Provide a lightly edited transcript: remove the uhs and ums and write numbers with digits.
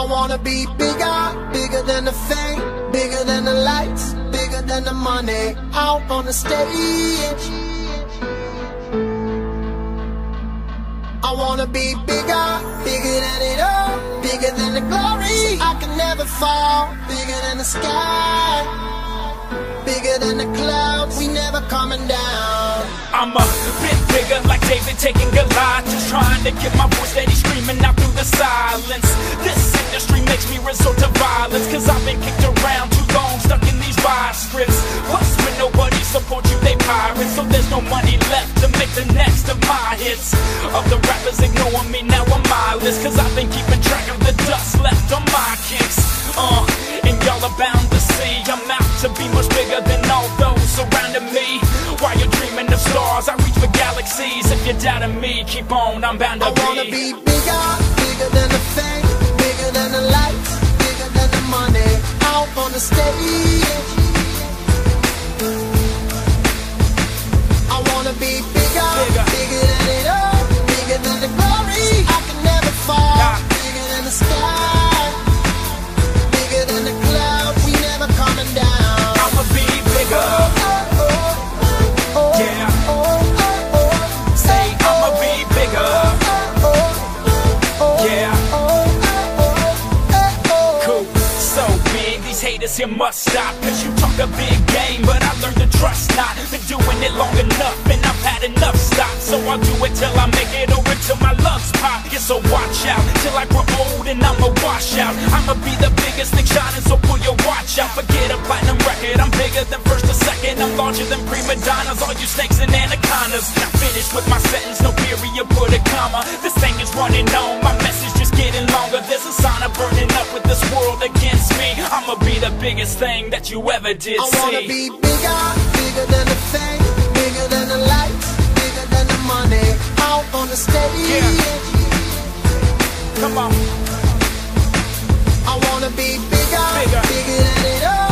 wanna be bigger, bigger than the fame, bigger than the lights, bigger than the money. Out on the stage, I wanna be bigger, bigger than it all, bigger than the glory. I can never fall, bigger than the sky, bigger than the clouds, we never coming down. I'm a bit bigger, like David taking Goliath, just trying to get my voice steady screaming out through the silence. This industry makes me resort to violence, cause I've been kicked around too long, stuck in these wide scripts. Plus when nobody supports you, they pirates, so there's no money left to make the next of my hits. Of the rappers ignoring me, now I'm mindless, cause I've been keeping track of the dust left on my kicks. And y'all are bound to see I'm out to be much bigger than all those surrounding me. While you're dreaming of stars, I reach for galaxies. If you're doubting me, keep on, I'm bound to be. I wanna be bigger, bigger than the fame, bigger than the lights, bigger than the money. Out on the stage, I wanna be bigger, bigger than it all, bigger than the glory. I can never fall, bigger than the sky, bigger than the clouds, we never coming down. I'ma be bigger. Yeah. Say I'ma be bigger. Yeah. Cool. So big, these haters here must stop, cause you talk a big game, but I learned to trust not. Been doing it long enough, and I've had enough stops, so I'll do it till I make it or until my lungs pop. Yeah, so watch out, till I grow old and I'ma wash out. I'ma be the biggest thing shining, so pull your watch out. Forget a platinum record, I'm bigger than first or second. I'm larger than prima donnas, all you snakes and anacondas. Now finished with my sentence, no period, put a comma. This thing is running on, my message just getting longer. There's a sign of burning up with this world against me. I'ma be the biggest thing that you ever did see. I wanna be bigger, bigger than the fame, bigger than the lights, bigger than the money. Out on the stage, Come on. I wanna be bigger, bigger than it all,